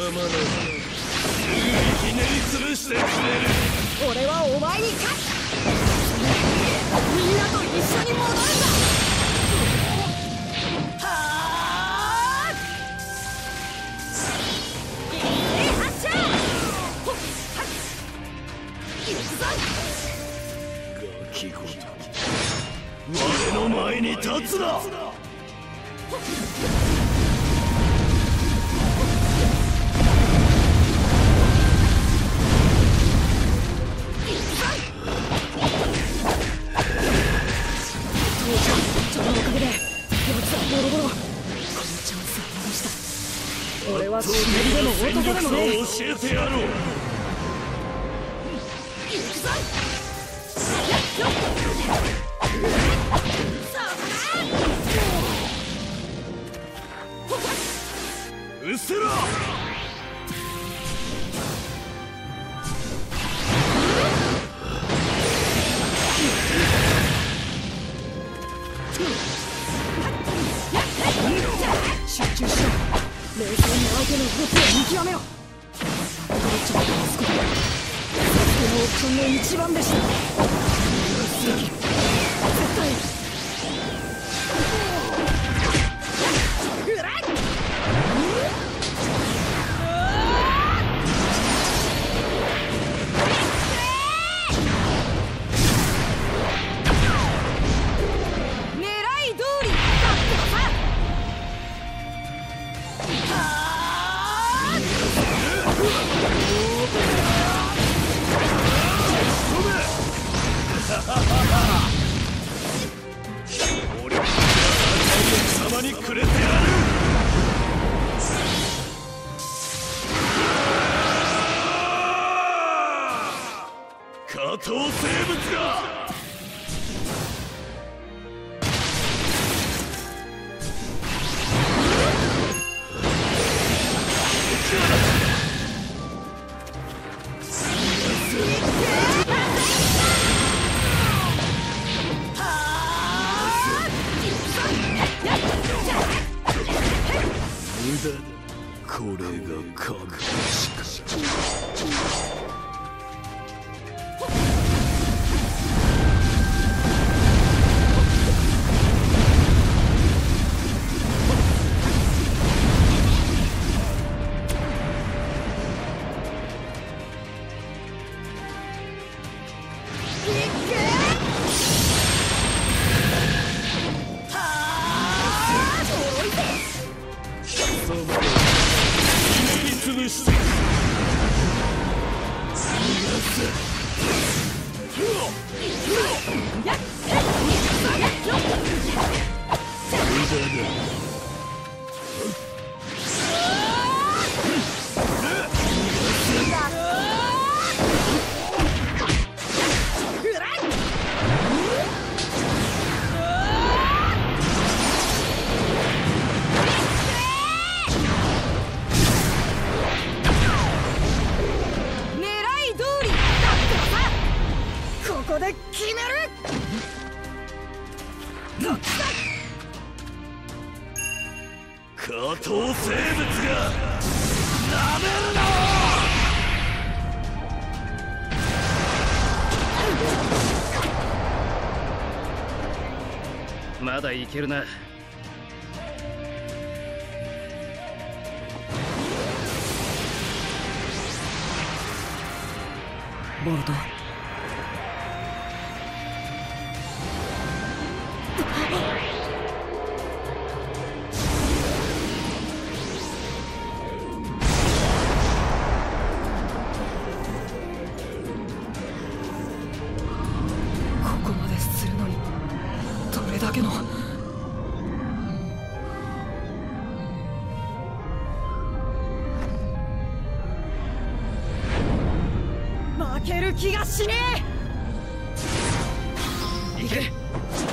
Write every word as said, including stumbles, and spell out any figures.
のすぐにひねり潰してくれる。 俺はお前に勝つ。みんなと一緒に戻るんだ。はあいい発射。ほっはっ行くぞ。 ガキごと我の前に立つな。 俺は死ねりでも男でもねえ。 教えてやろう。 行くぞ。 うせろ。 集中しろ。冷静に相手の動きを見極めろ。これちょっとすごい。そのオプションの一番弟子だ。絶対うらっ狙い通りだってさ。 俺は貴様にくれてやる。下等生物がこれが神しかし。ここで決める。下等生物がなめるな。 まだいけるな。 ボルト。ここまでするのにどれだけの。負ける気がしねえ。いけ。